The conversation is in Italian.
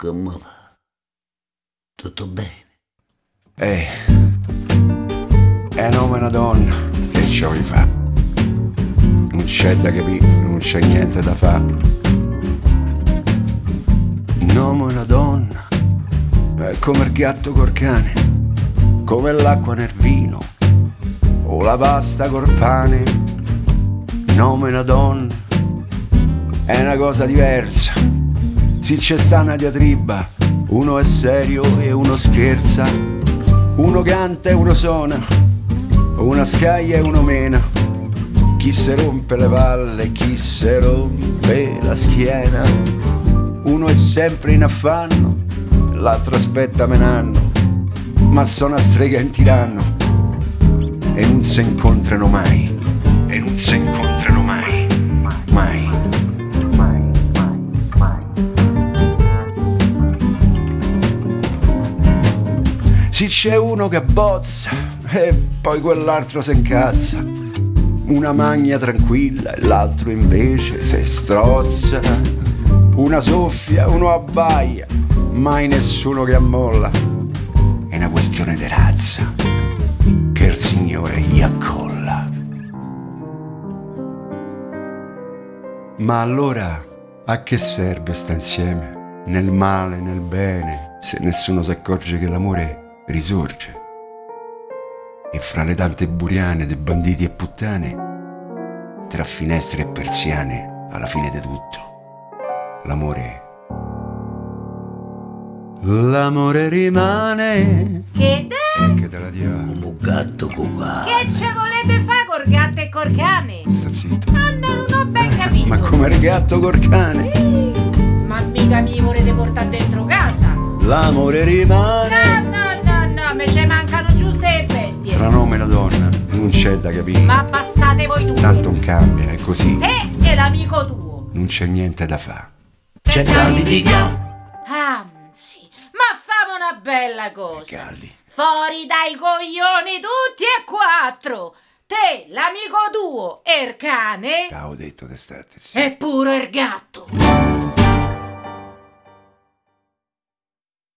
Come va? Tutto bene? No, ma una donna, che ci vuoi fa? Non c'è da capire, non c'è niente da fa. No, ma una donna è come il gatto col cane, come l'acqua nel vino o la pasta col pane. No, ma una donna è una cosa diversa. Se c'è sta una diatriba, uno è serio e uno scherza, uno canta e uno suona, una scaglia e uno mena. Chi se rompe le palle, chi se rompe la schiena. Uno è sempre in affanno, l'altro aspetta menanno, ma sono a strega in tiranno e non si incontrano mai. E non si incontrano mai. Mai. Sì, c'è uno che bozza e poi quell'altro si incazza, una magna tranquilla e l'altro invece se strozza, una soffia, uno abbaia, mai nessuno che ammolla. È una questione di razza che il Signore gli accolla. Ma allora a che serve sta insieme, nel male, nel bene, se nessuno si accorge che l'amore risorge? E fra le tante buriane dei banditi e puttane, tra finestre e persiane, alla fine di tutto, l'amore rimane. Che Che te la diamo? Un gatto con cane. Che ci volete fare col gatto e col cane? Sta zitto. Non ho ben capito. Ma come il gatto col cane? Ma mica mi volete portare dentro casa? L'amore rimane. No, mi ci mancano giuste le bestie. Tra nome e la donna non c'è da capire. Ma bastate voi due. Tanto non cambia, è così. Te e l'amico tuo. Non c'è niente da fare. C'è da litigare. Anzi, ma famo una bella cosa. Galli. Fuori dai coglioni tutti e quattro. Te, l'amico tuo e il cane. T'avevo detto d'estate. E pure il gatto.